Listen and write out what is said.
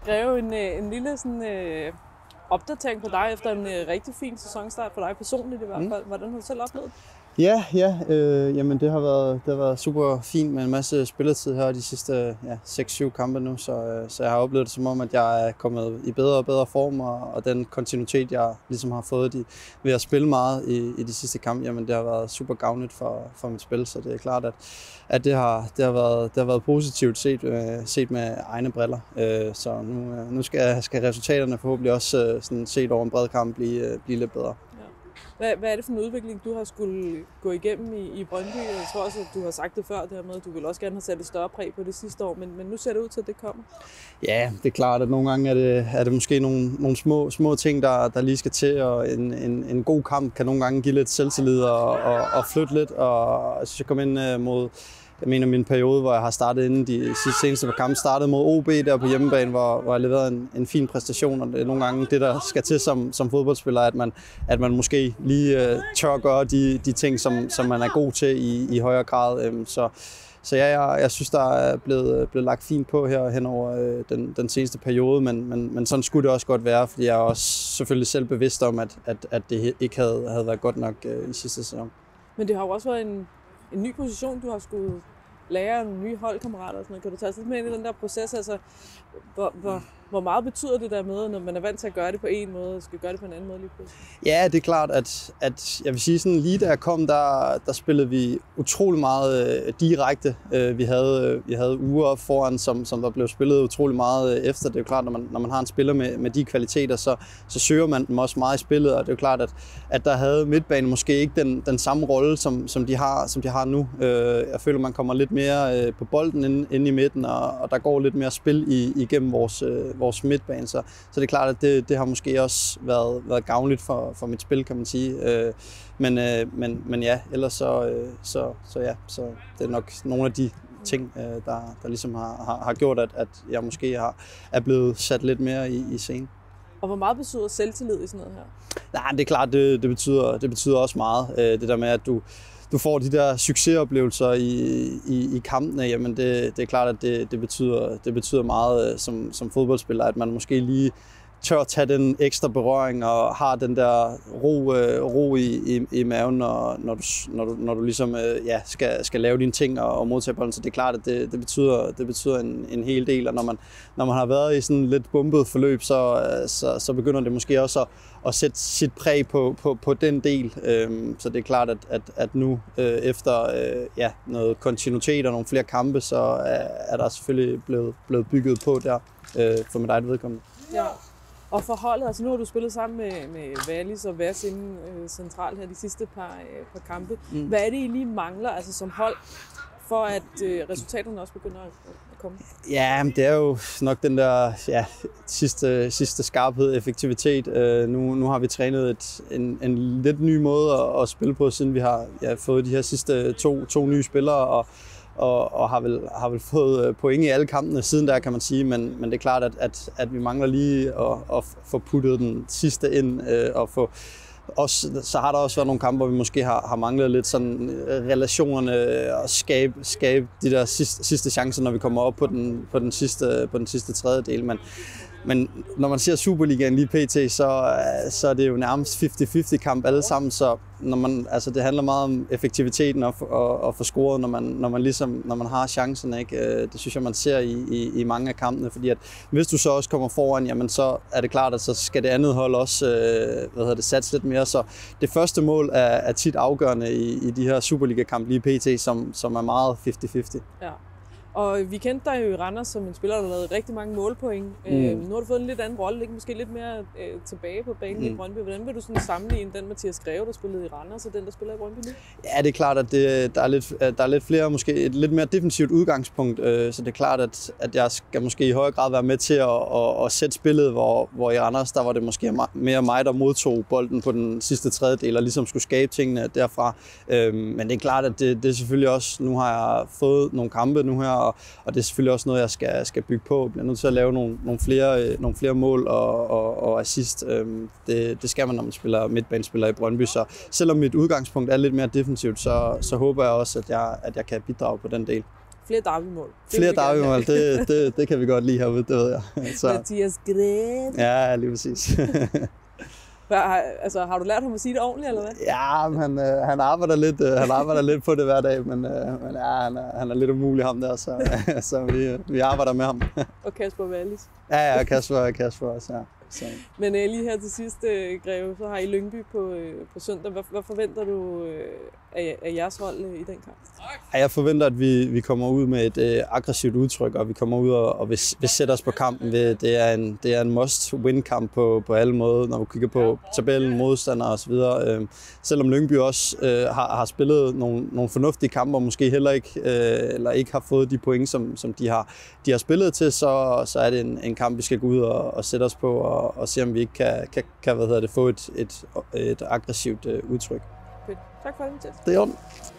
skrev en lille sådan, opdatering på dig efter en rigtig fin sæsonstart for dig personligt i hvert fald. Hvordan har du selv oplevet? Ja, jamen det har været super fint med en masse spilletid her de sidste 6-7 kampe nu, så jeg har oplevet det som om, at jeg er kommet i bedre og bedre form, og den kontinuitet, jeg ligesom har fået ved at spille meget i de sidste kampe, jamen det har været super gavnligt for mit spil, så det er klart, at det har været positivt set med egne briller, så nu skal resultaterne forhåbentlig også sådan set over en bred kamp blive lidt bedre. Hvad er det for en udvikling, du har skulle gå igennem i Brøndby? Jeg tror også, at du har sagt det før, det her med, at du vil også gerne have sat et større præg på det sidste år, men nu ser det ud til, at det kommer. Ja, det er klart, at nogle gange er det måske nogle små ting, der lige skal til, og en god kamp kan nogle gange give lidt selvtillid og flytte lidt, og jeg synes, jeg kom ind mod... Jeg mener, min periode, hvor jeg har startet inden de seneste par kampe, startede mod OB der på hjemmebane, hvor jeg leverede en fin præstation, og det er nogle gange det, der skal til som fodboldspiller, at man måske lige tør gøre de ting, som man er god til i højere grad. Så ja, jeg synes, der er blevet lagt fint på her hen over den seneste periode, men sådan skulle det også godt være, fordi jeg er også selvfølgelig selv bevidst om, at det ikke havde været godt nok i sidste sæson. Men det har jo også været en ny position, du har skulle lære nye holdkammerater og sådan noget. Kan du tage lidt med ind i den der proces? Altså, hvor meget betyder det der med, når man er vant til at gøre det på en måde, og skal gøre det på en anden måde lige pludselig? Ja, det er klart, at jeg vil sige sådan, lige da jeg kom, der spillede vi utrolig meget direkte. Vi havde uger foran, som der blev spillet utrolig meget efter. Det er jo klart, når man har en spiller med de kvaliteter, så søger man dem også meget i spillet, og det er jo klart, at der havde midtbanen måske ikke den samme rolle, som de har nu. Jeg føler, man kommer lidt mere på bolden inde i midten, og der går lidt mere spil igennem vores midtbane, så det er klart, at det har måske også været gavnligt for mit spil, kan man sige. Men ja, ellers så det er nok nogle af de ting, der ligesom har gjort, at jeg måske er blevet sat lidt mere i scenen. Og hvor meget betyder selvtillid i sådan noget her? Nej, det er klart, det betyder også meget. Det der med, at du får de der succesoplevelser i kampene, jamen det er klart, at det betyder meget som fodboldspiller, at man måske lige tør tage den ekstra berøring og har den der ro i maven, når du ligesom skal lave dine ting og modtage bolden. Så det er klart, at det betyder en hel del, og når man har været i sådan lidt bumpet forløb, så begynder det måske også at sætte sit præg på den del. Så det er klart, at nu efter noget kontinuitet og nogle flere kampe, så er der selvfølgelig blevet bygget på der for mit eget vedkommende. Ja. Og for holdet, altså nu har du spillet sammen med Wallis og Værs inde centralt her de sidste par kampe. Hvad er det, I lige mangler altså som hold, for at resultaterne også begynder at komme? Ja, det er jo nok den der sidste skarphed, effektivitet. Nu har vi trænet en lidt ny måde at spille på, siden vi har fået de her sidste to nye spillere, og har vel fået point i alle kampene siden der, kan man sige, men det er klart, at vi mangler lige at få puttet den sidste ind, og få også, så har der også været nogle kampe, hvor vi måske har manglet lidt sådan relationerne og skabe de der sidste chancer, når vi kommer op på den sidste tredjedel. Men når man ser Superligaen lige pt, så er det jo nærmest 50-50 kamp alle sammen, så det handler meget om effektiviteten og få scoret, når man har chancerne, ikke? Det synes jeg, man ser i mange af kampene, fordi at hvis du så også kommer foran, jamen så er det klart, at så skal det andet hold også satse lidt mere, så det første mål er tit afgørende i de her Superliga-kampe lige pt, som er meget 50-50. Ja. Og vi kendte dig jo i Randers som en spiller, der lavede rigtig mange målpoint. Nu har du fået en lidt anden rolle, ikke? Måske lidt mere tilbage på banen i Brøndby. Hvordan vil du sådan sammenligne den Mathias Greve, der spillede i Randers, og den, der spiller i Brøndby nu? Ja, det er klart, at der er lidt flere, måske et lidt mere defensivt udgangspunkt. Så det er klart, at jeg skal måske i højere grad være med til at sætte spillet, hvor i Randers, der var det måske mere mig, der modtog bolden på den sidste tredjedel, og ligesom skulle skabe tingene derfra. Men det er klart, at det er selvfølgelig også, nu har jeg fået nogle kampe nu her, og det er selvfølgelig også noget, jeg skal bygge på. Jeg bliver nødt til at lave nogle flere mål og assist. Det skal man, når man spiller midtbanespiller i Brøndby. Så selvom mit udgangspunkt er lidt mere defensivt, så håber jeg også, at jeg kan bidrage på den del. flere Derby-mål. Flere Derby-mål, det kan vi godt lide herude, det ved jeg. Mathias Gret. Ja, lige præcis. Altså, har du lært ham at sige det ordentligt, eller hvad? Ja, han arbejder lidt på det hver dag, men ja, han er lidt umulig ham der, så vi arbejder med ham. Og Kasper Wallis. Ja, Kasper også, ja. Så. Men lige her til sidst, Greve, så har I Lyngby på søndag. Hvad forventer du af jeres hold i den kamp? Jeg forventer, at vi kommer ud med et aggressivt udtryk, og vi kommer ud og vil sætte os på kampen. Det er en must-win-kamp på alle måder, når vi kigger på tabellen, modstandere osv. Selvom Lyngby også har spillet nogle fornuftige kampe, og måske heller ikke, eller ikke har fået de point, som de har spillet til, så er det en kamp, vi skal gå ud og sætte os på, og se, om vi ikke kan få et aggressivt udtryk. Tak for det, Mathias. Det er i orden.